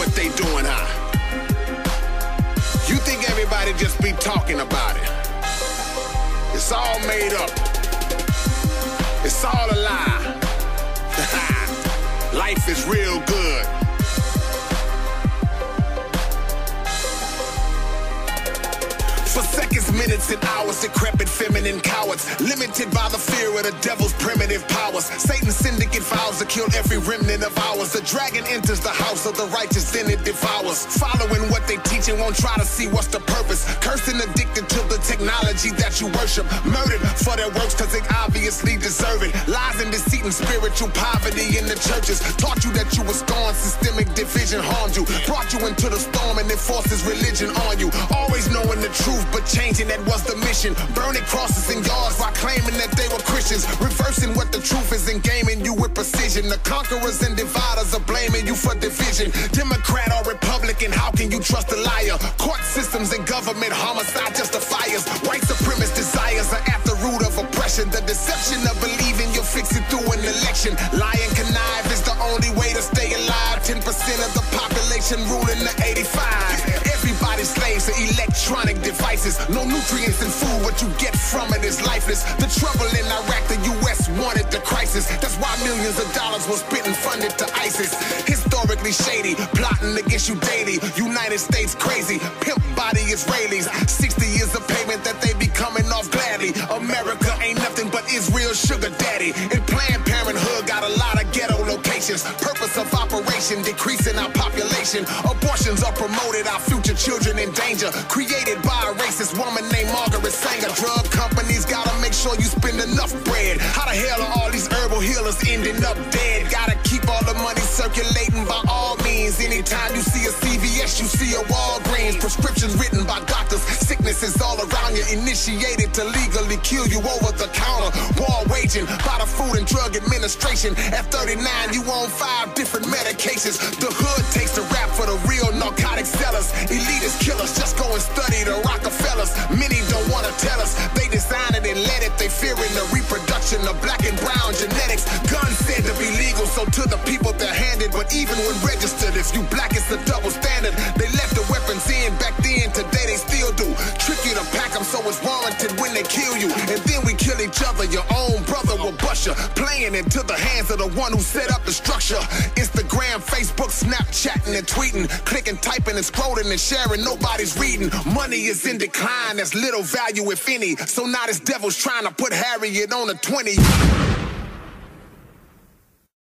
what they doing, huh? You think everybody just be talking about it? It's all made up. It's all a lie. Life is real good. For seconds, minutes, and hours, decrepit feminine cowards, limited by the fear of the devil's primitive powers. Satan's syndicate vows to kill every remnant of ours. The dragon enters the house of the righteous, then it devours. Following what they teach and won't try to see what's the purpose. Cursed and addicted to the technology that you worship. Murdered for their works cause they obviously deserve it. Lies and deceit and spiritual poverty in the churches. Taught you that you were scorned, systemic division harmed you. Brought you into the storm and it forces religion on you. Always knowing the truth but changing, that was the mission. Burning crosses in yards while claiming that they were Christians. Reversing what the truth is and gaming you with precision. The conquerors and dividers are blaming you for division. Democrat or Republican, how can you trust a liar? Court systems and government homicide justifiers. White supremacist desires are at the root of oppression. The deception of believing you'll fix it through an election. Lie and connive is the only way to stay alive. 10% of the population ruling the 85. Everybody's slaves to electronic devices. No nutrients in food, what you get from it is lifeless. The trouble in Iraq, the US wanted the crisis. That's why millions of dollars was spent and funded to ISIS. Historically shady, plotting against you daily. United States crazy, pimp body Israelis. 60 years of payment that they be coming off gladly. America ain't nothing but Israel's sugar daddy. And Planned Parenthood got a lot of ghetto locations. Purpose of operation, decreasing our population. Abortions are promoted, our future children in danger. Created by a racist woman named Margaret Sanger. Drug companies gotta make sure you spend enough bread. How the hell are all these herbal healers ending up dead? Gotta keep all the money circulating by all means. Anytime you see a CVS, you see a Walgreens. Prescriptions written by doctors. Sickness is all around you. Initiated to legally kill you over the counter. War waging by the Food and Drug Administration. At 39, you on 5 different medications. The hood takes the rap for the real narcotic sellers. Elitist killers, just go and study the Rockefellers. Many don't want to tell us. They design it and let it. They fearing the reproduction of black and brown genetics. Guns said to be legal, so to the people they're handed. But even when registered, if you black, it's a double standard. They left the weapons in back then, today they still do. Trick you to pack them so it's warranted when they kill you. And then we kill each other, your own brother will bust you. Playing into the hands of the one who set up the structure. Instagram, Facebook, Snapchatting and tweeting. Clicking, typing and scrolling and sharing, nobody's reading. Money is in decline, there's little value if any. So now this devil's trying to put Harriet on a 20.